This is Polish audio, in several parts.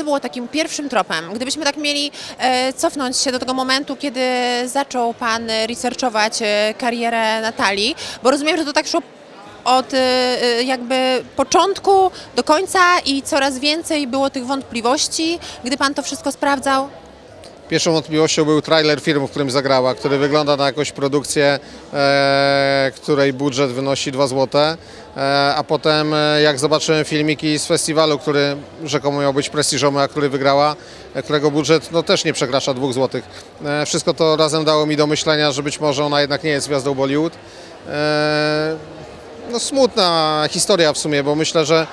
co było takim pierwszym tropem? Gdybyśmy tak mieli cofnąć się do tego momentu, kiedy zaczął Pan researchować karierę Natalii, bo rozumiem, że to tak szło od jakby początku do końca i coraz więcej było tych wątpliwości, gdy Pan to wszystko sprawdzał? Pierwszą wątpliwością był trailer firmy, w którym zagrała, który wygląda na jakąś produkcję, której budżet wynosi 2 zł, a potem jak zobaczyłem filmiki z festiwalu, który rzekomo miał być prestiżowy, a który wygrała, którego budżet też nie przekracza 2 zł. Wszystko to razem dało mi do myślenia, że być może ona jednak nie jest gwiazdą Bollywood. Smutna historia w sumie, bo myślę, że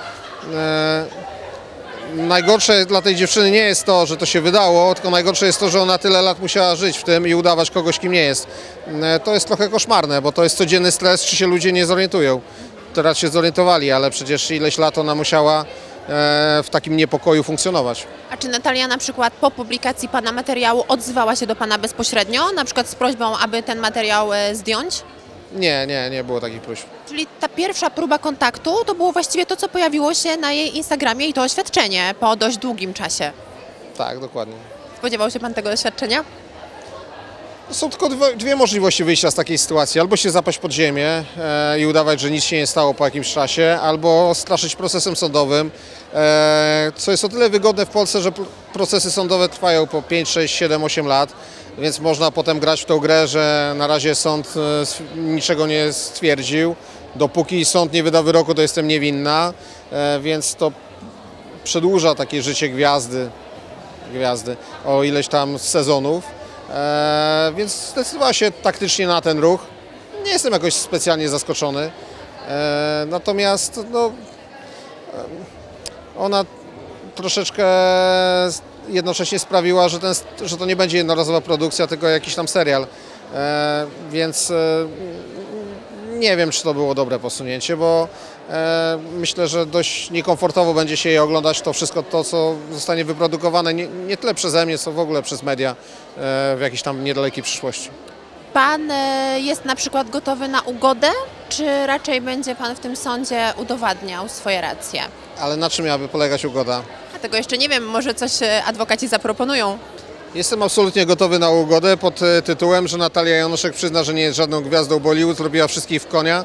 najgorsze dla tej dziewczyny nie jest to, że to się wydało, tylko najgorsze jest to, że ona tyle lat musiała żyć w tym i udawać kogoś, kim nie jest. To jest trochę koszmarne, bo to jest codzienny stres, czy się ludzie nie zorientują. Teraz się zorientowali, ale przecież ileś lat ona musiała w takim niepokoju funkcjonować. A czy Natalia na przykład po publikacji Pana materiału odzywała się do Pana bezpośrednio, na przykład z prośbą, aby ten materiał zdjąć? Nie było takich próśb. Czyli ta pierwsza próba kontaktu to było właściwie to, co pojawiło się na jej Instagramie i to oświadczenie po dość długim czasie. Tak, dokładnie. Spodziewał się Pan tego doświadczenia? Są tylko dwie możliwości wyjścia z takiej sytuacji. Albo się zapaść pod ziemię i udawać, że nic się nie stało po jakimś czasie, albo straszyć procesem sądowym, co jest o tyle wygodne w Polsce, że procesy sądowe trwają po 5, 6, 7, 8 lat, więc można potem grać w tą grę, że na razie sąd niczego nie stwierdził. Dopóki sąd nie wyda wyroku, to jestem niewinna, więc to przedłuża takie życie gwiazdy o ileś tam sezonów. Więc zdecydowała się taktycznie na ten ruch. Nie jestem jakoś specjalnie zaskoczony. Natomiast ona troszeczkę jednocześnie sprawiła, że to nie będzie jednorazowa produkcja, tylko jakiś tam serial. Więc nie wiem, czy to było dobre posunięcie, bo myślę, że dość niekomfortowo będzie się jej oglądać to wszystko, to co zostanie wyprodukowane, nie tyle przeze mnie, co w ogóle przez media w jakiejś tam niedalekiej przyszłości. Pan jest na przykład gotowy na ugodę, czy raczej będzie Pan w tym sądzie udowadniał swoje racje? Ale na czym miałaby polegać ugoda? A tego jeszcze nie wiem, może coś adwokaci zaproponują. Jestem absolutnie gotowy na ugodę pod tytułem, że Natalia Janoszek przyzna, że nie jest żadną gwiazdą Bollywood, zrobiła wszystkich w konia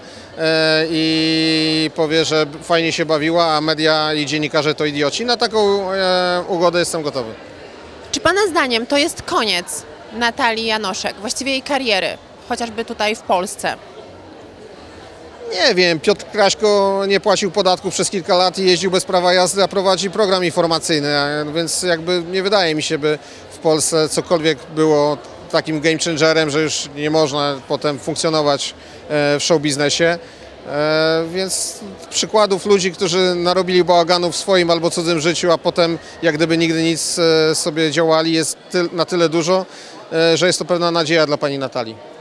i powie, że fajnie się bawiła, a media i dziennikarze to idioci. Na taką ugodę jestem gotowy. Czy Pana zdaniem to jest koniec Natalii Janoszek, właściwie jej kariery, chociażby tutaj w Polsce? Nie wiem, Piotr Kraśko nie płacił podatków przez kilka lat i jeździł bez prawa jazdy, a prowadzi program informacyjny, więc jakby nie wydaje mi się, by w Polsce cokolwiek było takim game changerem, że już nie można potem funkcjonować w show biznesie. Więc przykładów ludzi, którzy narobili bałaganu w swoim albo cudzym życiu, a potem jak gdyby nigdy nic sobie działali, jest na tyle dużo, że jest to pewna nadzieja dla pani Natalii.